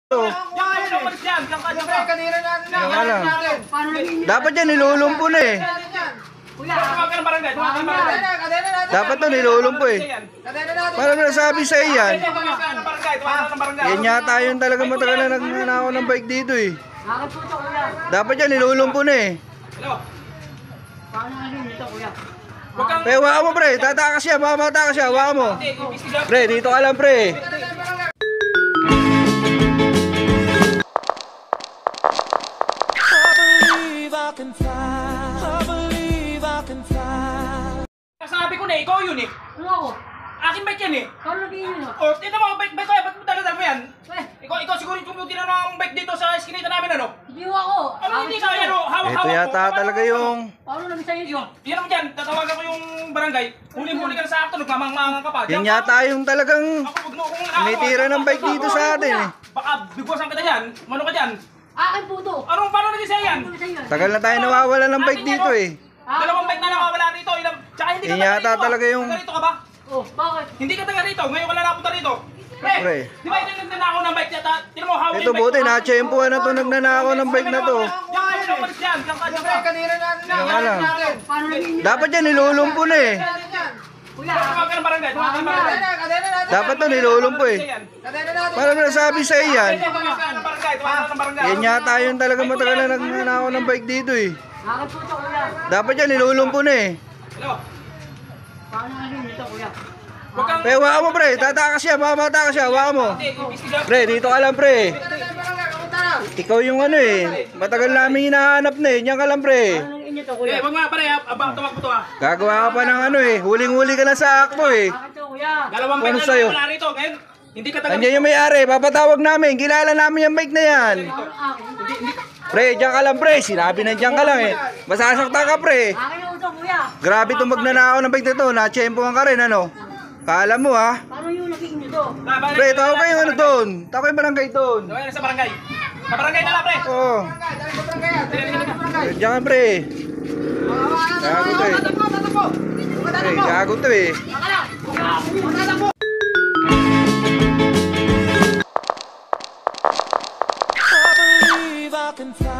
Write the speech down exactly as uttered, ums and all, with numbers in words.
Dapat yan nilulumpo na eh. Dapat to nilulumpo eh. Parang nasabi sa iyan. Yan yata yun talaga matagal na nagnanakaw ng bike dito eh. Dapat yan nilulumpo na eh. Pre, waka mo pre, tatakas siya, mamatakas siya, waka mo. Pre, dito ka lang pre. Sabi ko na, ikaw yun eh. Ano ako? Aking bike yan eh. Kano lagi yun ah? O, tignan mo, bike, bike ko yan. Ba't mo talaga mo yan? Ikaw, ikaw siguro yung kumutin na ng bike dito sa eskinita namin ano? Hindi mo ako. Ano hindi ka yan o? Hawak-hawak Ito mo. yata talaga yung... Paano namin sa'yo yun? Yan naman dyan, tatawagan ko yung barangay. Huling-huli ka na sa akto, nagmamang-mangang ka pa. Yan yata yung talagang Ako, wag mo akong nakakawa. tinitira ng bike dito sa atin eh. Baka bigwasan kita dyan. Mano ka dyan? Akin po to. Ano, paano naging sa'yo yan? Ano sa'yo? Tagal na tayo nawawala ng bike dito eh. Dalawang bike na nakawala rito. Ilang... Tsaka hindi ka Yan taga yata rito. talaga yung- Taga rito ka ba? Oh, bakit? Hindi ka taga rito. Ngayon ka lang napunta rito. Pre, Pre. di ba yung nagnanakaw ng bike yata? Tino mo, hawak Ito buti, na-tsempuhan na to nagnanakaw ng bike na to. Diyan ka lang umalis yan. Diyan ka, diyan ka. Yan ka lang. Paano naging yun? Dapat yan nilulumpo na eh. Kuya, Tawag ka ng barangay. Tawag ka ng barangay. Dapat to nilulumpo eh. Parang nasabi sa iyan. Tawag ka ng barangay. Tawag ka ng barangay. Yan yata yun talaga matagal na nagnanakaw ng bike dito eh. akin po to kuya. Dapat yan nilulumpo na eh. Hello? Paano naging dito kuya? Huwag kang... Pre, waka mo pre, tatakas siya, mamatakas siya, waka mo. Pre, dito ka lang pre. Ikaw yung ano eh, matagal namin hinahanap na eh, diyan ka lang pre. Paano naging dito Eh, kuya? wag nga pare. Abang tumak mo to ah. Gagawa ka pa ng ano eh, huling-huli ka na sa akto eh. Akin to kuya. Dalawang Ano bike sa'yo? na wala rito. Ngayon, hindi ka taga... Andiyan yung may-ari, papatawag namin, kilala namin yung bike na yan. Paano akin? Pre, diyan ka lang pre, sinabi na diyan ka lang eh. Masasaktan ka pre. Akin yung to kuya. Grabe itong magnanakaw ng bike nito, na-tsempuhan ka rin ano. Kala mo ha. Paano yung naging dito? Pre, tawag kayo ano doon. Tawag kayo barangay doon. Tawag na sa barangay. Sa barangay na lang pre. Oo. Diyan ka pre. Gago to eh. Pre, gago to eh. I believe I can fly.